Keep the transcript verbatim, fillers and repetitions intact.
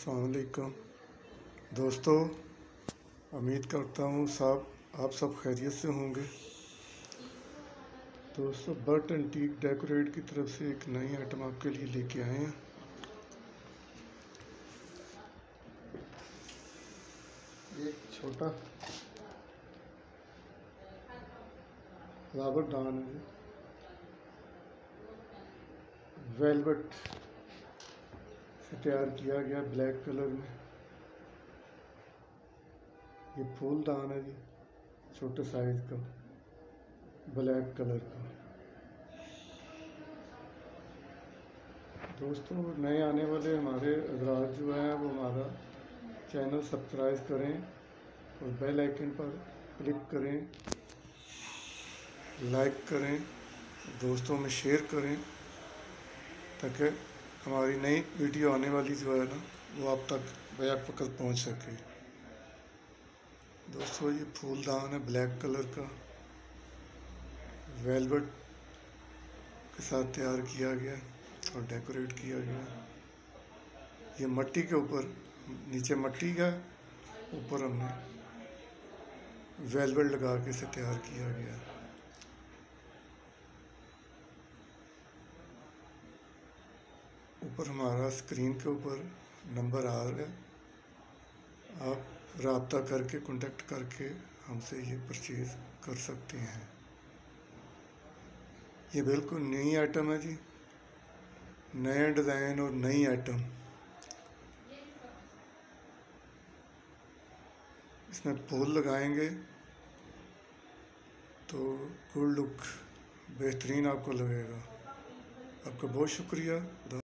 अस्सलाम वालेकुम दोस्तों, उम्मीद करता हूँ सब आप सब खैरियत से होंगे। दोस्तों, बर्ट एंटीक डेकोरेट की तरफ से एक नई आइटम आपके लिए लेके आए हैं। एक छोटा फ्लावर डान है, वेलवेट से तैयार किया गया ब्लैक कलर में। ये फूलदान है जी, छोटे साइज का ब्लैक कलर का। दोस्तों, नए आने वाले हमारे हजरात जो हैं वो हमारा चैनल सब्सक्राइब करें और बेल आइकन पर क्लिक करें, लाइक करें, दोस्तों में शेयर करें ताकि हमारी नई वीडियो आने वाली जो है ना वो आप तक बैक वक्त पहुंच सके। दोस्तों, ये फूलदान है ब्लैक कलर का, वेलवेट के साथ तैयार किया गया और डेकोरेट किया गया। ये मट्टी के ऊपर, नीचे मट्टी का, ऊपर हमने वेलवेट लगा के इसे तैयार किया गया। ऊपर हमारा स्क्रीन के ऊपर नंबर आ रहा है, आप राब्ता करके कांटेक्ट करके हमसे ये परचेज़ कर सकते हैं। ये बिल्कुल नई आइटम है जी, नए डिज़ाइन और नई आइटम। इसमें फूल लगाएंगे तो गुड लुक बेहतरीन आपको लगेगा। आपका बहुत शुक्रिया।